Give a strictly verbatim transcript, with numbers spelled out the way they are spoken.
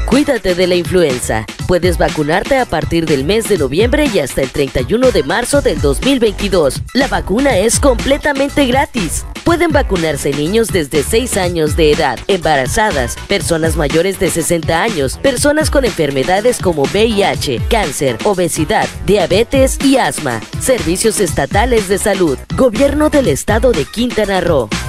Cuídate de la influenza. Puedes vacunarte a partir del mes de noviembre y hasta el treinta y uno de marzo del dos mil veintidós. La vacuna es completamente gratis. Pueden vacunarse niños desde seis años de edad, embarazadas, personas mayores de sesenta años, personas con enfermedades como V I H, cáncer, obesidad, diabetes y asma. Servicios estatales de salud. Gobierno del Estado de Quintana Roo.